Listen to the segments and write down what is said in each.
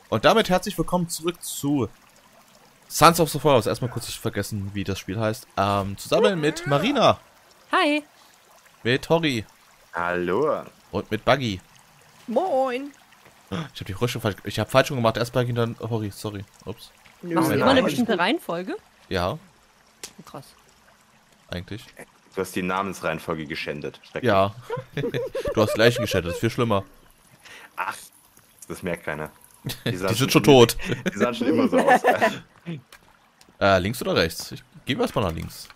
Und damit herzlich willkommen zurück zu Sons of the Forest. Erstmal kurz vergessen, wie das Spiel heißt. Zusammen mit Marina. Hi. Mit Hori. Hallo. Und mit Buggy. Moin. Ich habe die Rüstung falsch. Ich habe falsch gemacht. Erst Buggy, dann Hori. Sorry. Ups. Machst du immer eine bestimmte Reihenfolge? Ja, Oh, krass. eigentlich. Du hast die Namensreihenfolge geschändet. Schrecklich. Ja. Du hast gleich geschätzt. Das ist viel schlimmer. Ach, das merkt keiner. Die sind schon tot. Die sahen schon immer so aus. Links oder rechts? Ich gehe erstmal nach links.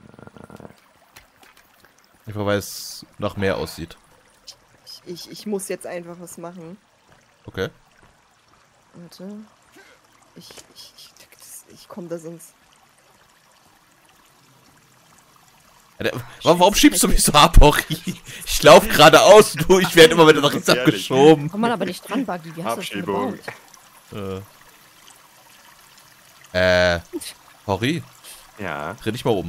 Ich weil es nach mehr aussieht. Ich muss jetzt einfach was machen. Okay. Warte. Ich komme da sonst. Warum schiebst du mich so ab, Hori? Ich laufe geradeaus, du. Ich werde immer wieder nach rechts Ehrlich. abgeschoben. Komm mal aber nicht dran, Buggy. Wie hast du das denn Abschiebung. gebaut? Hori, Ja. dreh dich mal um.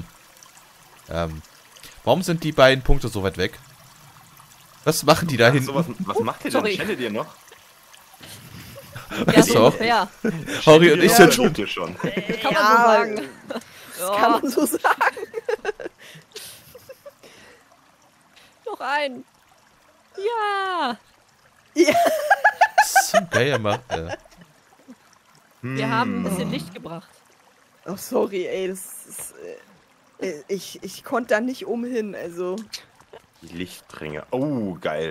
Warum sind die beiden Punkte so weit weg? Was machen die da Ach, hinten? so, was macht ihr denn? Sorry. Schändet ihr noch? Ja, so. so ungefähr. Hori und ich sind schon. schon. Schon. Kann man so sagen. Das kann man so sagen. Noch ein. Ja. So geil gemacht. Wir haben ein bisschen Licht gebracht. Oh, sorry, ey, das ist. Ich konnte da nicht umhin, also. Die Lichtringe. Oh, geil.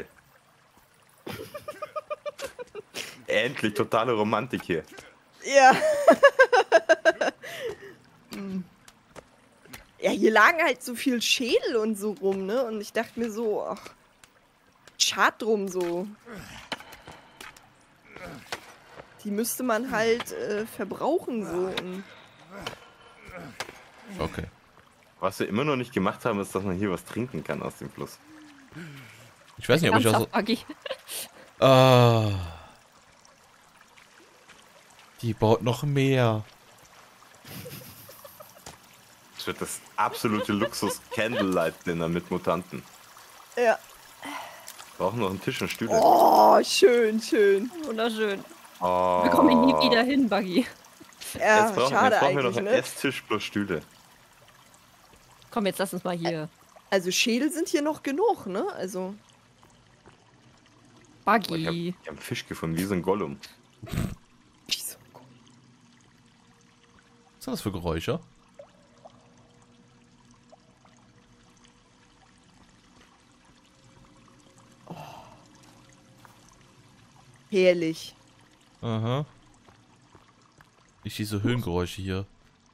Endlich totale Romantik hier. Ja. Ja, hier lagen halt so viel Schädel und so rum, ne? Und ich dachte mir so, ach, schade drum so. Die müsste man halt verbrauchen so. Und Okay. Was wir immer noch nicht gemacht haben, ist, dass man hier was trinken kann aus dem Fluss. Ich weiß nicht, ob ich auch so... Buggy. Ah. Die baut noch mehr. Das wird das absolute Luxus-Candlelight-Dinner mit Mutanten. ja. Brauchen noch einen Tisch und Stühle. Oh, schön, schön. Wunderschön. Oh. Wir kommen hier nie wieder hin, Buggy. Ja, Jetzt brauchen schade wir noch eigentlich, einen ne? Esstisch plus Stühle. Komm, jetzt lass uns mal hier. Also Schädel sind hier noch genug, ne? Also. Boah, ich Buggy. hab einen Fisch gefunden, wie so ein Gollum. Wieso? Was sind das für Geräusche? Herrlich. Aha. Nicht diese Höhengeräusche hier.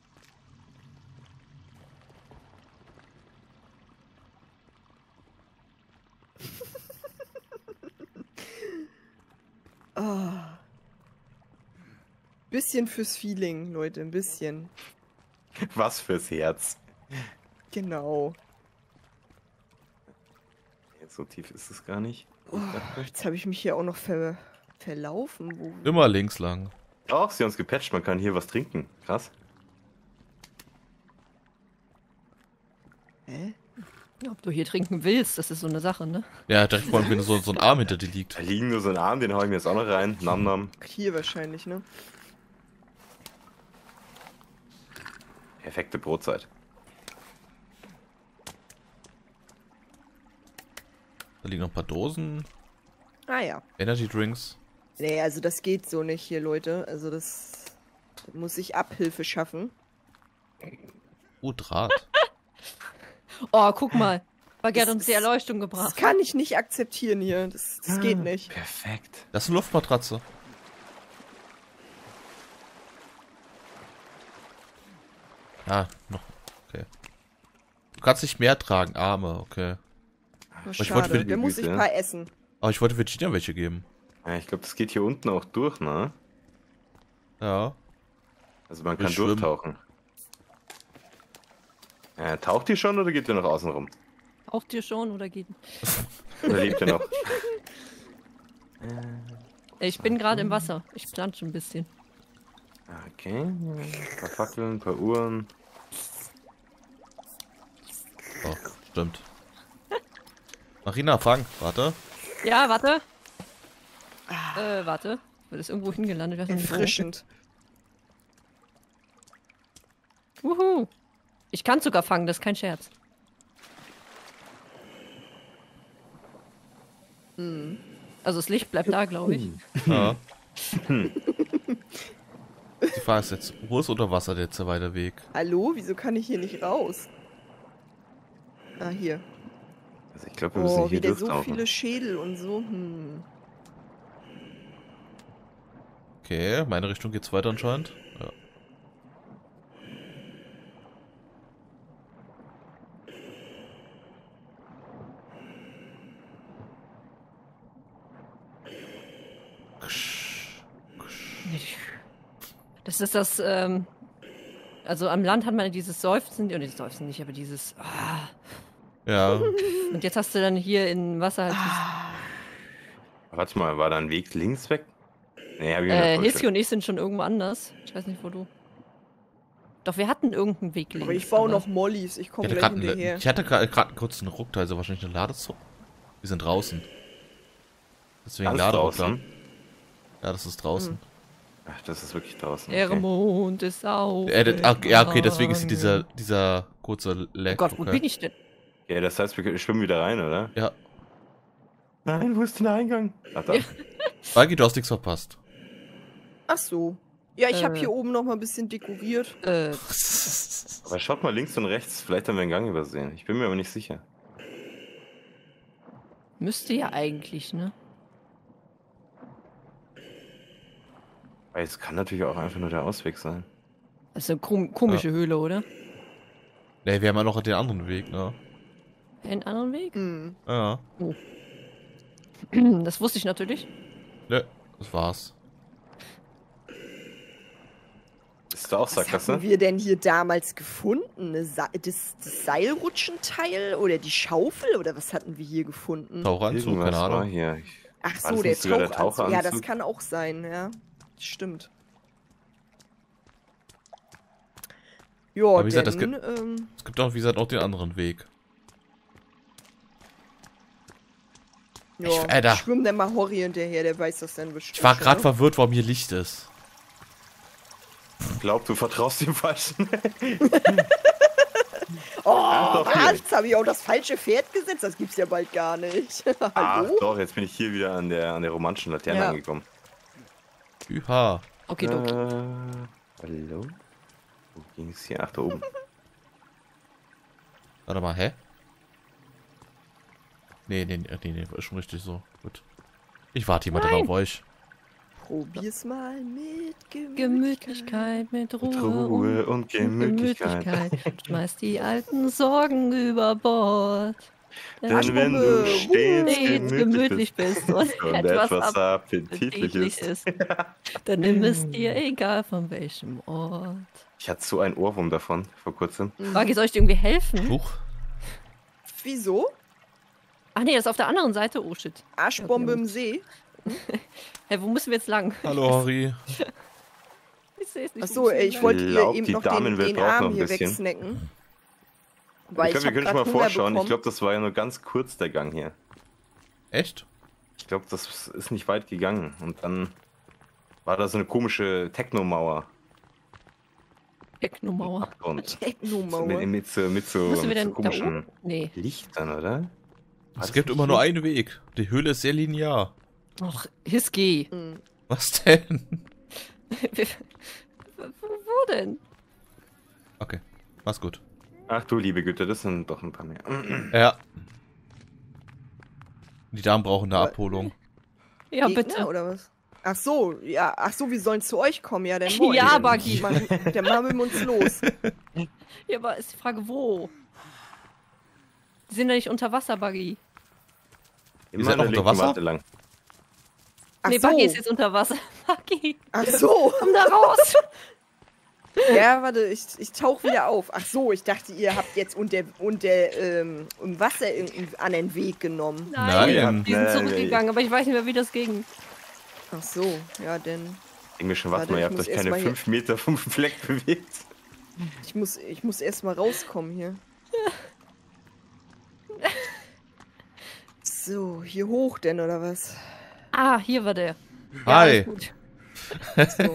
Bisschen fürs Feeling, Leute, ein bisschen. Was fürs Herz. Genau. Jetzt so tief ist es gar nicht. Jetzt habe ich mich hier auch noch verlaufen. Wo? Immer links lang. Ach, sie haben es gepatcht, man kann hier was trinken. Krass. Hä? Ob du hier trinken willst, das ist so eine Sache, ne? Ja, direkt vor allem, wenn so ein Arm hinter dir liegt. Da liegen nur so ein Arm, den hau ich mir jetzt auch noch rein. Nam nam. Hier wahrscheinlich, ne? Perfekte Brotzeit. Da liegen noch ein paar Dosen. Ah ja. Energy Drinks. Nee, also das geht so nicht hier, Leute. Also das da muss ich Abhilfe schaffen. Draht. Oh, guck mal. Buggy hat Das uns die ist- Erleuchtung Das gebracht. kann ich nicht akzeptieren hier. Das geht nicht. Perfekt. Das ist eine Luftmatratze. Ah, noch. Okay. Du kannst nicht mehr tragen. Arme, okay. Oh, ich wollte schade. für die Da muss ich Güte. ein paar essen. Aber ich wollte Virginia welche geben. Ja, ich glaube, das geht hier unten auch durch, ne? Ja. Also man Wir kann schwimmen. durchtauchen. Taucht die schon oder geht ihr noch außen rum? Auch dir schon oder geht? Oder lebt ihr noch? Ich bin gerade im Wasser. Ich plansche ein bisschen. Okay. Ein paar Fackeln, ein paar Uhren. Oh, stimmt. Marina, fang. Warte. Ja, warte. Warte. Weil das irgendwo hingelandet. Ich weiß nicht wo. Erfrischend. Wuhu. Ich kann sogar fangen, das ist kein Scherz. Also das Licht bleibt da, glaube ich. Ja. Die Frage ist jetzt, wo ist unter Wasser der zweite Weg? Hallo? Wieso kann ich hier nicht raus? Ah, hier. Also ich glaube, wir müssen Oh, hier wieder so durchtauchen. viele Schädel und so. Okay, meine Richtung geht's weiter anscheinend. Ja. Das ist das, also am Land hat man dieses Seufzen, oder dieses Seufzen nicht, aber dieses, Ja, und jetzt hast du dann hier im Wasser halt Warte mal, war da ein Weg links weg? Nee, hab ich mir dieses, nicht Hiski und ich sind schon irgendwo anders. Ich weiß nicht, wo du. Doch, wir hatten irgendeinen Weg links. Aber ich baue noch Mollys. Ich komme gleich hinterher. ich hatte gerade kurz einen Ruck, also wahrscheinlich eine Ladezone. Wir sind draußen. Deswegen Ganz Laderuck. draußen. Ja, das ist draußen. Ach, das ist wirklich draußen. Der Okay. Mond ist auf. Ja, okay, deswegen ist dieser kurze Lag. Oh Gott, wo bin ich denn? Ja, das heißt, wir schwimmen wieder rein, oder? Ja. Nein, wo ist denn der Eingang? Ach, da. Bagi, du hast nichts verpasst. Ach so. Ja, ich habe Äh. hier oben noch mal ein bisschen dekoriert. Aber schaut mal links und rechts, vielleicht haben wir einen Gang übersehen. Ich bin mir aber nicht sicher. Müsste ja eigentlich, ne? Weil es kann natürlich auch einfach nur der Ausweg sein. Das ist eine komische Höhle, oder? Ne, wir haben ja noch den anderen Weg, ne? Einen anderen Weg? Hm. Ja. Das wusste ich natürlich. Ne, das war's. Ist da auch Was Sackgasse? haben wir denn hier damals gefunden? Das Seilrutschenteil oder die Schaufel? Oder was hatten wir hier gefunden? Taucheranzug, Irgendwas keine war Ahnung. hier. Ach War so, das der nicht sogar der Taucheranzug. Ja, das Taucheranzug? kann auch sein, ja. Stimmt. Ja, Aber wie gesagt, das denn, Es gibt auch, wie gesagt, auch den anderen Weg. ja, Alter. schwimm denn mal Horry hinterher, der weiß das dann bestimmt. Ich war gerade ne? verwirrt, warum hier Licht ist. Ich glaub, du vertraust dem Falschen. Oh, doch, hier. was? Habe ich auch das falsche Pferd gesetzt? Das gibt's ja bald gar nicht. Ach Hallo? doch, jetzt bin ich hier wieder an der romantischen Laterne Ja. angekommen. Üha. Okay, okay. Hallo? Wo ging's hier? Ach, da oben. Warte mal, hä? Nee, ist schon richtig so. Gut. Ich warte hier mal dann auf euch. Probier's mal mit Gemütlichkeit mit Ruhe, Mit Ruhe und Gemütlichkeit. Schmeiß die alten Sorgen über Bord. Denn wenn du stets gemütlich bist und und etwas etwas appetitlich appetitlich ist. ist, dann nimm es dir egal von welchem Ort. Ich hatte so einen Ohrwurm davon vor kurzem. Wagi, soll ich dir irgendwie helfen? Huch. Wieso? Ach nee, das ist auf der anderen Seite. Oh shit. Arschbombe im See? Hä, wo müssen wir jetzt lang? Hallo, Hori. Ich sehe es nicht. Achso, ich wollte ihr glaub, eben die noch Damenwelt den braucht noch Arm ein hier bisschen. wegsnacken. Ich Weil glaube, wir hab können schon grad mal Hunger vorschauen. Ich bekommen. glaube, das war ja nur ganz kurz der Gang hier. Echt? Ich glaube, das ist nicht weit gegangen. Und dann war da so eine komische Technomauer. Technomauer. Abgrund. Technomauer. Mit so Müssen wir denn da komischen oben? Nee. Lichtern, oder? War Es das gibt nicht immer nur hier? einen Weg. Die Höhle ist sehr linear. Ach, Hiski. Was denn? Wo denn? Okay, mach's gut. Ach du liebe Güte, das sind doch ein paar mehr. Ja. Die Damen brauchen eine Abholung. Ja, Gegner, bitte. oder was? Ach so, ja, ach so, wir sollen zu euch kommen, ja, dann moin. Ja, Buggy. Dann machen wir uns los. Ja, aber ist die Frage, wo? Die sind ja nicht unter Wasser, Buggy. Immer seid an noch der unter linken Wasser? Warte lang. Ach Nee, so, Buggy ist jetzt unter Wasser. Buggy, ach so. komm da raus. Ja, warte, ich tauche wieder auf. Ach so, ich dachte, ihr habt jetzt im Wasser irgendeinen anderen Weg genommen. Nein. Die sind Nein, zurückgegangen, aber ich weiß nicht mehr, wie das ging. Ach so, ja, denn Englischen, warte Warte, mal, ihr ich habt muss euch erst keine mal hier- 5 Meter vom Fleck bewegt. ich muss erst mal rauskommen hier. So, hier hoch denn, oder was? Ah, hier war der. Ja, Hi. alles gut. So.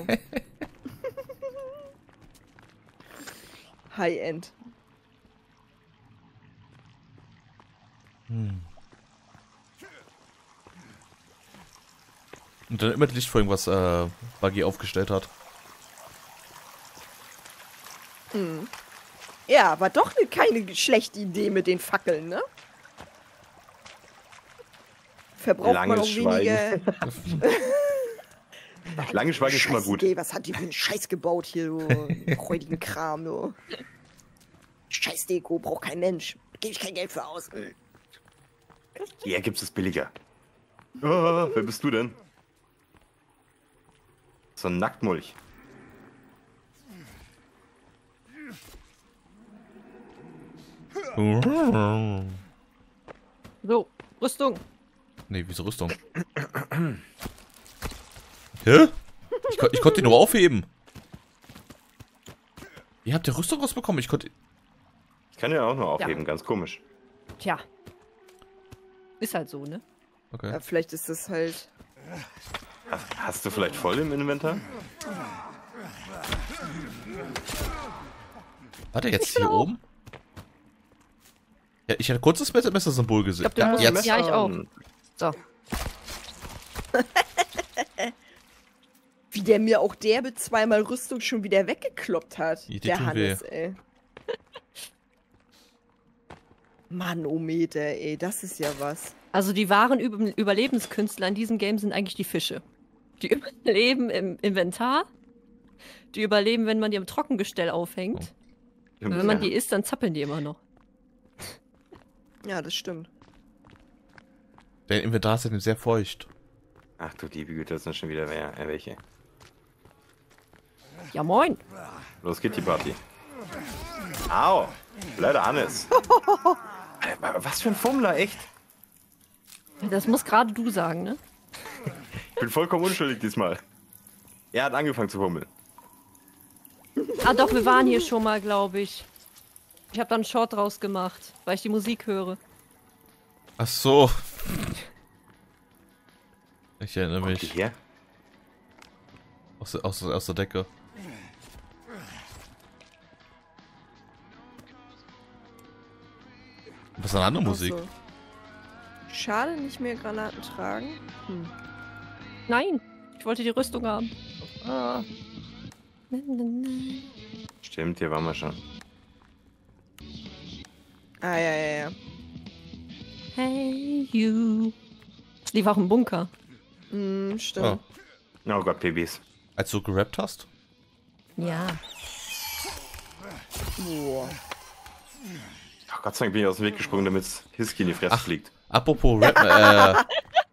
High-End. Hm. Und dann immer die Lichtfolgen, was Buggy aufgestellt hat. Hm. Ja, war doch keine schlechte Idee mit den Fackeln, ne? Verbraucht man Langes auch weniger. Lange Schweigen ist schon mal gut. Idee, was hat die für einen Scheiß gebaut hier, du räudigen Kram, du. Scheiß Deko, braucht kein Mensch. Gebe ich kein Geld für aus. Hier gibt's es billiger. Oh, wer bist du denn? So ein Nacktmulch. So, Rüstung. Nee, wieso Rüstung? Hä? Ich konnte die nur aufheben. Ihr habt ja Rüstung rausbekommen. Ich konnte... Ich kann ja auch nur aufheben, Ja. ganz komisch. Tja. Ist halt so, ne? Okay. Ja, vielleicht ist das halt. Hast du vielleicht voll im Inventar? War der jetzt hier oben? Ja, ich hatte kurz das Messer-Symbol gesehen. Ich glaub, du musst- jetzt. Ja, ich auch. So. Wie der mir auch derbe zweimal Rüstung schon wieder weggekloppt hat. Die Der tun Hannes, ey. Manometer, ey, das ist ja was. Also die wahren Überlebenskünstler in diesem Game sind eigentlich die Fische. Die überleben im Inventar. Die überleben, wenn man die im Trockengestell aufhängt. Und wenn man die isst, dann zappeln die immer noch. Ja, das stimmt. Dein Inventar ist ja sehr feucht. Ach du liebe Güte, das sind schon wieder welche. Ja, moin. Los geht die Party. Au! Leider Hannes. Was für ein Fummler, echt? Das muss gerade du sagen, ne? Ich bin vollkommen unschuldig diesmal. Er hat angefangen zu fummeln. Ah doch, wir waren hier schon mal, glaube ich. Ich habe da einen Short draus gemacht, weil ich die Musik höre. Ach so. Ich erinnere Kommt die mich. her? Aus der Decke. Was ist eine andere Musik? Ach so. Schade, nicht mehr Granaten tragen. Hm. Nein, ich wollte die Rüstung haben. Ah. Stimmt, hier waren wir schon. Ah, ja. Hey, you. Das lief auch im Bunker. Hm, stimmt. Oh Gott, PBs. Als du gerappt hast? Ja. Boah. Ach Gott sei Dank bin ich aus dem Weg gesprungen, damit Hiski in die Fresse fliegt. Apropos Rap,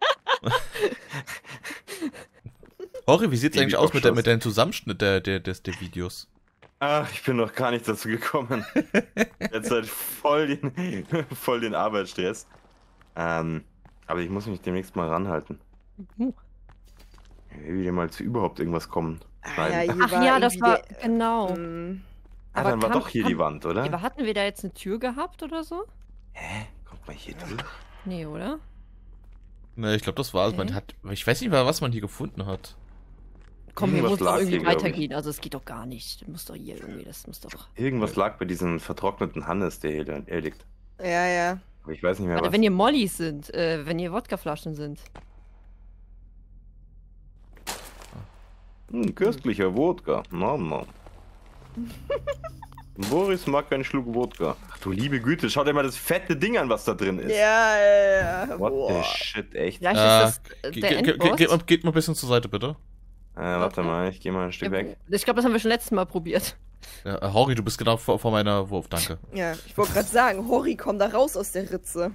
Hori, wie sieht's eigentlich aus mit deinem Zusammenschnitt der Videos? Ach, ich bin noch gar nicht dazu gekommen. Jetzt halt voll den Arbeitsstress. Aber ich muss mich demnächst mal ranhalten. Ich will wieder mal zu überhaupt irgendwas kommen. Ah, ja, hier Ach ja, das irgendwie war, der- genau. Hm. Ah, aber dann war kam- doch hier kam- die Wand, oder? Aber hatten wir da jetzt eine Tür gehabt oder so? Hä? Kommt mal hier durch? Nee, oder? Ne, ich glaube, das war's. Okay. Ich weiß nicht mal, was man hier gefunden hat. Komm, hier Irgendwas muss doch lag irgendwie hier, glaub ich. weitergehen. Also es geht doch gar nicht. Das muss doch hier irgendwie, das muss doch... Irgendwas lag bei diesem vertrockneten Hannes, der hier liegt. Ja. Aber ich weiß nicht mehr Warte, was. wenn hier Mollys sind, wenn hier Wodkaflaschen sind. Köstlicher Wodka. No. Boris mag einen Schluck Wodka. Ach du liebe Güte, schau dir mal das fette Ding an, was da drin ist. Ja. What Boah. the shit, echt? Vielleicht ist das der Endboss. Geht mal ein bisschen zur Seite, bitte. Warte Okay. mal, ich gehe mal ein Stück weg. Ich glaube, das haben wir schon letztes Mal probiert. Ja, Hori, du bist genau vor meiner Wurf, danke. Ja, ich wollte gerade sagen, Hori, komm da raus aus der Ritze.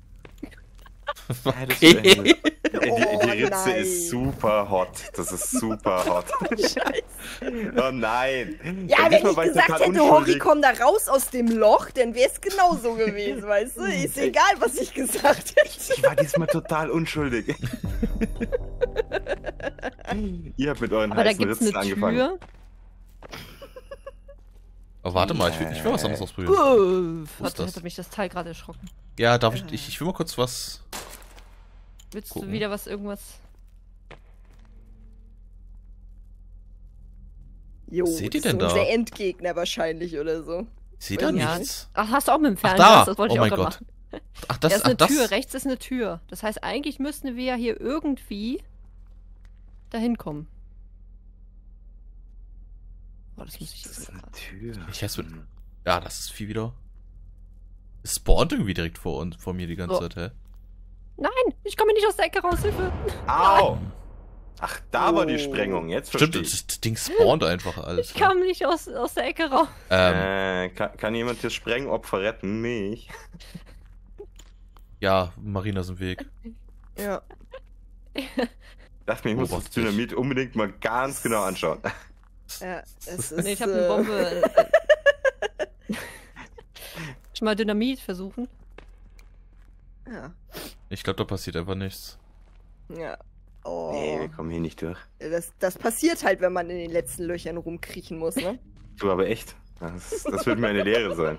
Die Oh, Ritze nein. ist super hot. Das ist super hot. Scheiße. Oh nein. Ja, wenn diesmal ich war gesagt total hätte, Hori, unschuldig. komm da raus aus dem Loch, dann wäre es genauso gewesen, weißt du? Ist egal, was ich gesagt hätte. Ich war diesmal total unschuldig. Ihr habt mit euren Aber da heißen gibt's Ritzen eine angefangen. Tür. Oh, warte mal, ich will was anderes ausprobieren. Wo ist das? Hat mich das Teil gerade erschrocken. Ja, darf ich will mal kurz was... Willst Gucken. du wieder irgendwas? Jo, Was seht ihr das denn ist da? unser Endgegner wahrscheinlich oder so. Ich sehe da Ja. nichts. Ach, hast du auch mit dem Ach, Fernseher? da! Das wollte Oh ich auch mein gerade Gott. machen. Ach, Da das, ist eine ach, Tür, das. rechts ist eine Tür. Das heißt, eigentlich müssten wir ja hier irgendwie dahin kommen. Boah, das muss ich Das jetzt ist eine mal. Tür. Ich hasse mit. Ja, das ist viel wieder. Es spawnt irgendwie direkt vor mir die ganze So. Zeit, hä? Nein, ich komme nicht aus der Ecke raus, Hilfe. Au! Ach, da war die Oh. Sprengung. Jetzt Stimmt, verstehe ich. das Ding spawnt einfach alles. Ich kam nicht aus der Ecke raus. Kann jemand das Sprengopfer retten? Mich. Ja, Marina ist im Weg. Ja. Dachte mir, ich muss das Beobachte dich. Dynamit unbedingt mal ganz genau anschauen. Ja, es ist. Nee, ich habe eine Bombe. Ich mal Dynamit versuchen. Ja. Ich glaube, da passiert einfach nichts. Ja. Oh. Nee, wir kommen hier nicht durch. Das passiert halt, wenn man in den letzten Löchern rumkriechen muss, ne? Du aber echt. Das wird mir eine Lehre sein.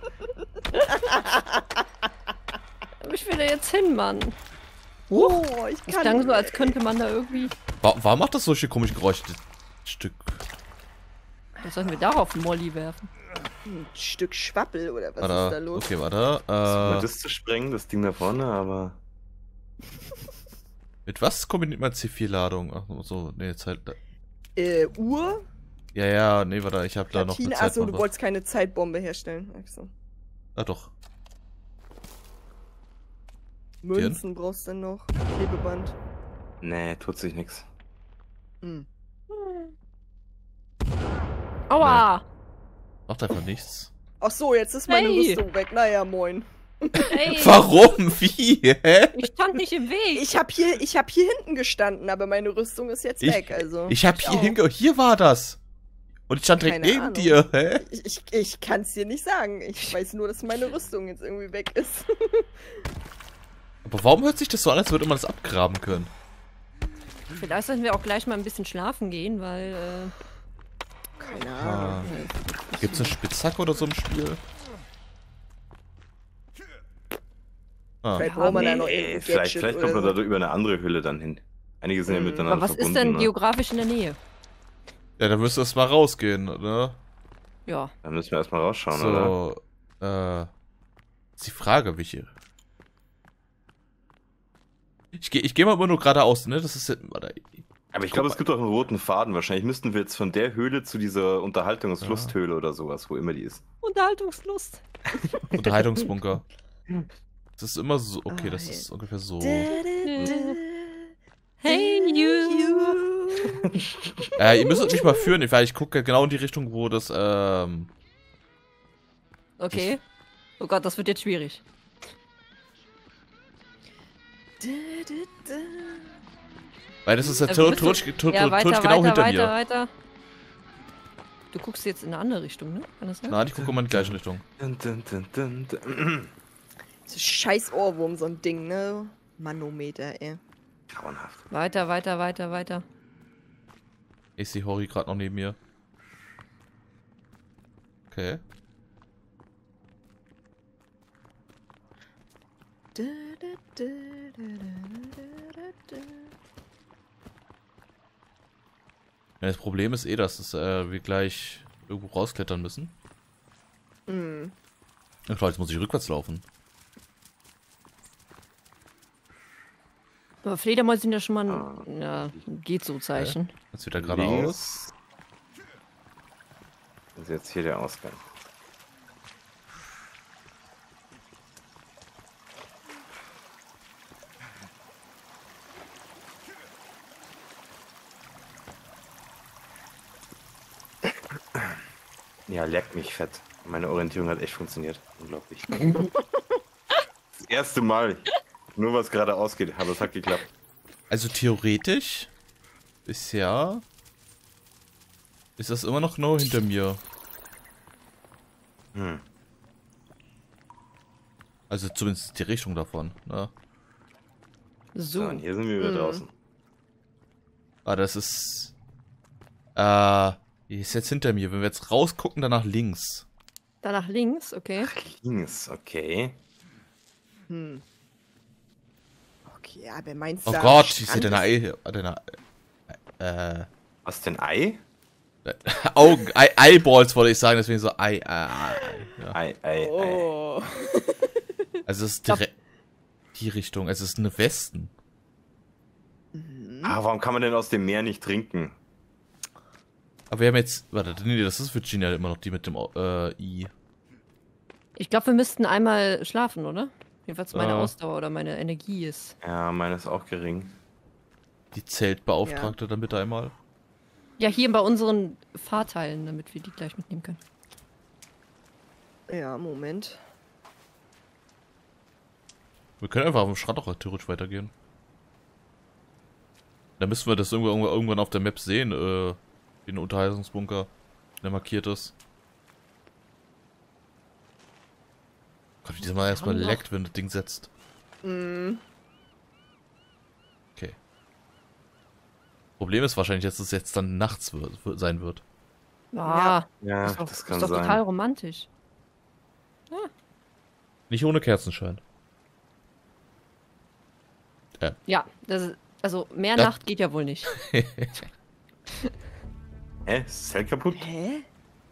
Ich will da jetzt hin, Mann. Oh, Es klang so, als könnte man da irgendwie. Warum macht das solche komischen Geräusche? Das Stück. Was sollten wir darauf einen Molly werfen? Ein Stück Schwappel oder was ist da Warte. los? Okay, warte. Mal das zu sprengen, das Ding da vorne, aber. Mit was kombiniert man C4-Ladung? Ach so, nee, Zeit. Uhr? Ja, nee, warte, ich habe da noch eine Platine? Achso, du Zeitbombe. wolltest keine Zeitbombe herstellen. Achso. Ah, doch. Münzen brauchst du noch. Klebeband. Nee, tut sich nichts. Hm. Aua! Macht einfach nichts. Ach so, jetzt ist meine Hey. Rüstung weg. Naja, moin. Hey, Warum? Wie? Hä? ich stand nicht im Weg. Ich hab hier hinten gestanden, aber meine Rüstung ist jetzt weg. Also. Ich hab hier hier war das. Und ich stand direkt Keine neben Ahnung. dir, hä? Ich kann's dir nicht sagen. Ich weiß nur, dass meine Rüstung jetzt irgendwie weg ist. Aber warum hört sich das so an, als würde man das abgraben können? Vielleicht sollten wir auch gleich mal ein bisschen schlafen gehen, weil. Keine Ah. Ahnung. Gibt's eine Spitzhacke oder so im Spiel? Ah. Vielleicht brauchen wir da noch Nee, irgendein vielleicht Gadget kommt man oder da über eine andere Hülle dann hin. Einige sind ja miteinander Aber was verbunden. ist denn ne? geografisch in der Nähe? Ja, dann müsste das mal rausgehen, oder? Ja. Da müssen wir erstmal rausschauen, oder? So, ist die Frage, welche. Ich geh mal immer nur geradeaus, ne? Das ist ja. Warte. Aber ich glaube, es gibt auch einen roten Faden. Wahrscheinlich müssten wir jetzt von der Höhle zu dieser Unterhaltungslufthöhle oder sowas, wo immer die ist. Unterhaltungslust. Unterhaltungsbunker. Das ist immer so. Okay, das Ah, ist ungefähr so. Hey, you. Ihr müsst mich mal führen, weil ich gucke genau in die Richtung, wo das, Okay. Oh Gott, das wird jetzt schwierig. Weil das ist ja Wir theoretisch müssen- Ja, weiter, genau weiter, hinter mir. weiter. Du guckst jetzt in eine andere Richtung, ne? Kann das sein? Nein, ich gucke immer in die gleiche Richtung. Dun, dun, dun, dun, dun. So scheiß Ohrwurm, so ein Ding, ne? Manometer, ey. Grauenhaft. Weiter, weiter, weiter, weiter. Ich sehe Hori gerade noch neben mir. Okay. Ja, das Problem ist dass wir gleich irgendwo rausklettern müssen. Hm. Ja, klar, jetzt muss ich rückwärts laufen. Aber Fledermäuse sind ja schon mal ein geht so Zeichen. Jetzt wieder geradeaus. Links. Das ist jetzt hier der Ausgang. Ja, leckt mich fett. Meine Orientierung hat echt funktioniert. Unglaublich. Das erste Mal. Nur was gerade ausgeht, aber es hat geklappt. Also theoretisch bisher ist das immer noch genau hinter mir. Hm. Also zumindest die Richtung davon. Ne? So, So. und hier sind wir wieder draußen. Ah, das ist. Die ist jetzt hinter mir. Wenn wir jetzt rausgucken, dann nach links. Da nach links, okay. Links, okay. Hm. Okay, aber meinst Oh du... Gott, ich sehe deine Ei. Deine, Was denn Ei? Augen, Eyeballs wollte ich sagen, deswegen so ja. Oh. Also es ist direkt die Richtung, es ist eine Westen. Ah, warum kann man denn aus dem Meer nicht trinken? Aber wir haben jetzt, warte, nee, das ist Virginia immer noch die mit dem I. Ich glaube, wir müssten einmal schlafen, oder? Jedenfalls meine Ausdauer oder meine Energie ist. Ja, meine ist auch gering. Die Zeltbeauftragte dann bitte einmal. Ja, hier bei unseren Fahrteilen, damit wir die gleich mitnehmen können. Ja, Moment. Wir können einfach auf dem Strand auch theoretisch weitergehen. Dann müssen wir das irgendwann auf der Map sehen, den Unterheizungsbunker, der markiert ist. Gott, wie das mal erstmal leckt, wenn das Ding setzt. Mhm. Okay. Problem ist wahrscheinlich, dass es jetzt dann nachts sein wird. Ah, Ja, ist doch, das kann ist doch sein. total romantisch. Nicht ohne Kerzenschein. Ja, das ist, also mehr Ja. Nacht geht ja wohl nicht. Hä? Ist das Zelt kaputt? Hä?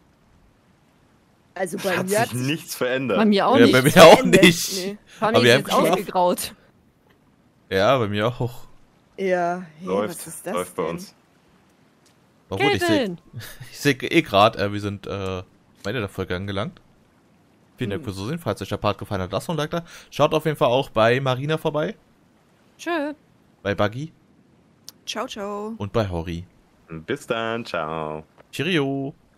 Also bei Hat mir hat sich nichts verändert. Bei mir auch Ja, nicht. bei mir auch verändert. nicht. Nee. Fand Aber ich wir jetzt haben geschlafen. ausgegraut. Ja, bei mir auch. Ja, hey, Läuft, was ist das läuft bei denn? uns. Obwohl, Kevin! ich sehe gerade, wir sind bei der Folge angelangt. Vielen Dank fürs Zusehen. Falls euch der Part gefallen hat, lasst ein Like da. Schaut auf jeden Fall auch bei Marina vorbei, Tschö. bei Buggy Ciao, ciao. und bei Hori. Bis dann, ciao. Cheerio!